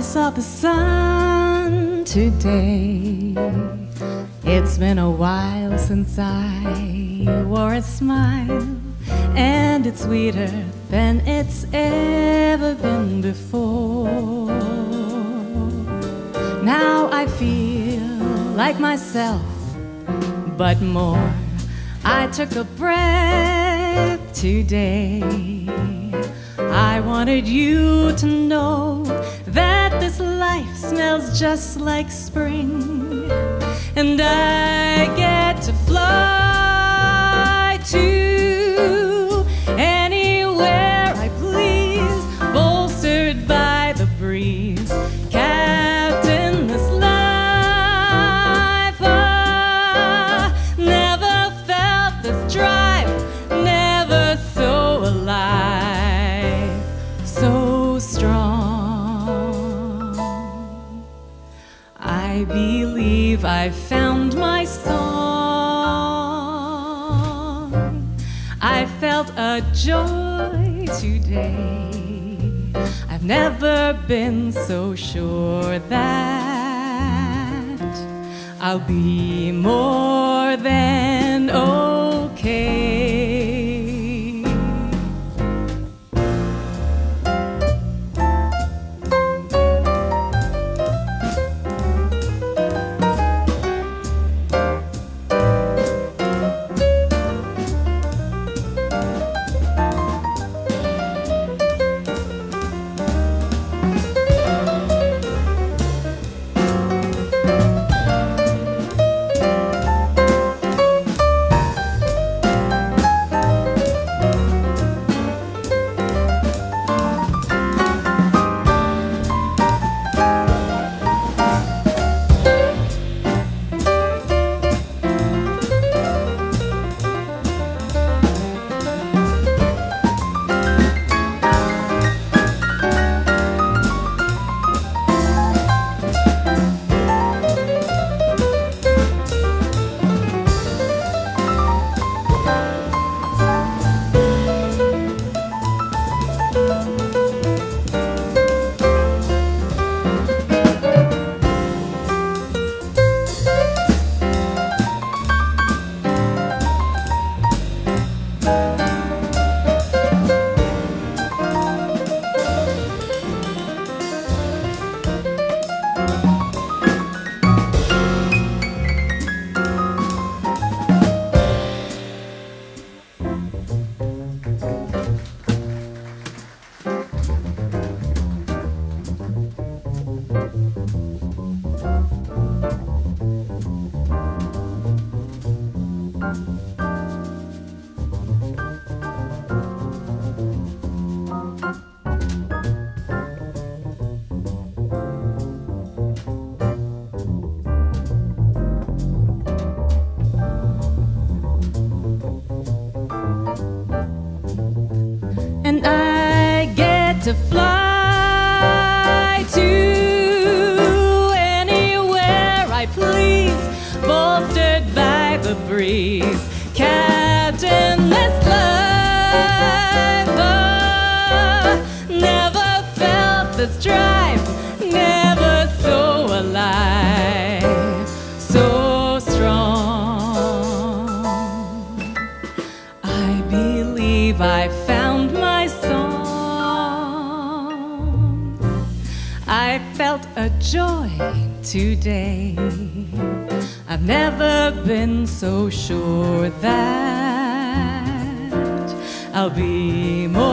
saw the sun today. It's been a while since I wore a smile, and it's sweeter than it's ever been before. Now I feel like myself, but more. I took a breath today. I wanted you to know that this life smells just like spring, and I get to fly to anywhere I please, bolstered by the breeze. Captain, this life, never felt this drive, never so alive, so strong. I believe I found my song. I felt a joy today. I've never been so sure that I'll be more than okay. To fly to anywhere I please, bolstered by the breeze. Captain, this life, never felt this drive, never so alive, so strong. I believe I found my song. I felt a joy today. I've never been so sure that I'll be more